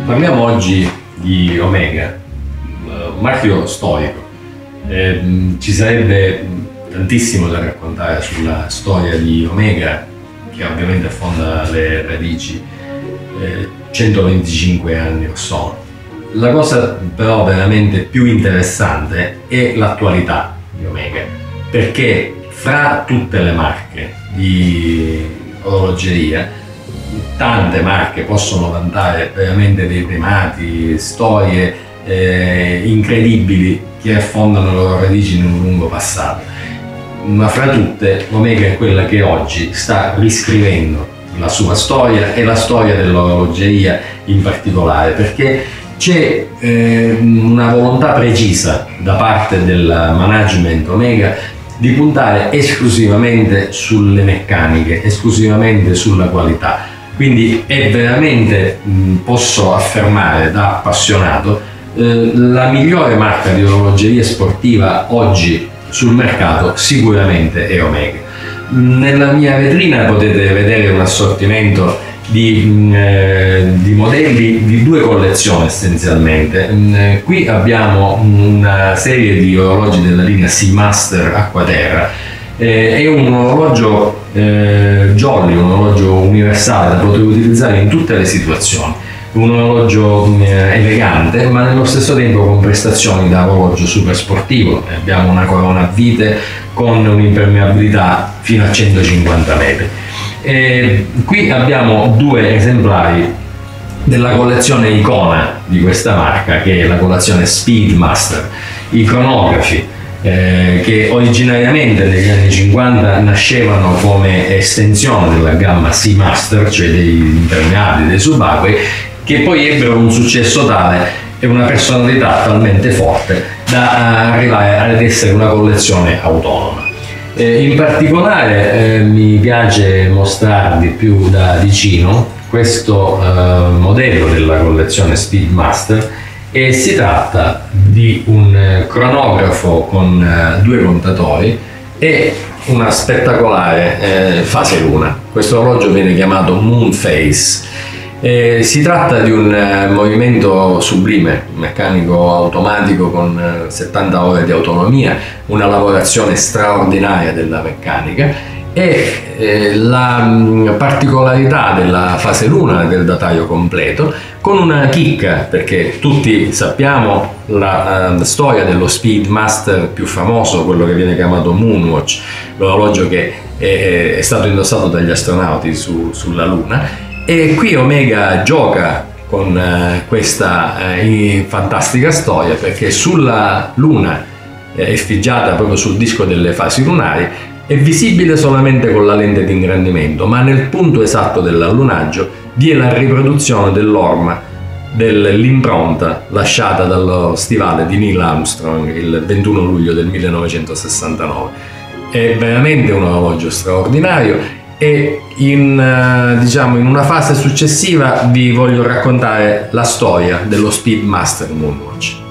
Parliamo oggi di Omega, un marchio storico. Ci sarebbe tantissimo da raccontare sulla storia di Omega, che ovviamente affonda le radici 125 anni or sono. La cosa però veramente più interessante è l'attualità di Omega, perché fra tutte le marche di orologeria, tante marche possono vantare veramente dei primati, storie incredibili che affondano le loro radici in un lungo passato. Ma fra tutte, Omega è quella che oggi sta riscrivendo la sua storia e la storia dell'orologeria in particolare, perché c'è una volontà precisa da parte del management Omega di puntare esclusivamente sulle meccaniche, esclusivamente sulla qualità. Quindi è veramente, posso affermare da appassionato, la migliore marca di orologeria sportiva oggi sul mercato sicuramente è Omega. Nella mia vetrina potete vedere un assortimento di modelli di due collezioni essenzialmente. Qui abbiamo una serie di orologi della linea Seamaster Acquaterra. È un orologio jolly, un orologio universale da poter utilizzare in tutte le situazioni, un orologio elegante ma nello stesso tempo con prestazioni da orologio super sportivo. Abbiamo una corona a vite con un'impermeabilità fino a 150 metri. Qui abbiamo due esemplari della collezione icona di questa marca, che è la collezione Speedmaster, i cronografi che originariamente negli anni 50 nascevano come estensione della gamma Seamaster, cioè dei impermeabili, dei subacquei, che poi ebbero un successo tale e una personalità talmente forte da arrivare ad essere una collezione autonoma. In particolare mi piace mostrarvi più da vicino questo modello della collezione Speedmaster, e si tratta di un cronografo con due contatori e una spettacolare fase luna. Questo orologio viene chiamato Moon Phase. Si tratta di un movimento sublime, meccanico automatico con 70 ore di autonomia, una lavorazione straordinaria della meccanica, e la particolarità della fase luna del dataio completo, con una chicca, perché tutti sappiamo la storia dello Speedmaster più famoso, quello che viene chiamato Moonwatch, l'orologio che è stato indossato dagli astronauti sulla Luna. E qui Omega gioca con questa fantastica storia, perché sulla Luna, effigiata proprio sul disco delle fasi lunari, è visibile solamente con la lente di ingrandimento, ma nel punto esatto dell'allunaggio vi è la riproduzione dell'orma dell'impronta lasciata dallo stivale di Neil Armstrong il 21 luglio del 1969. È veramente un orologio straordinario, e in una fase successiva vi voglio raccontare la storia dello Speedmaster Moonwatch.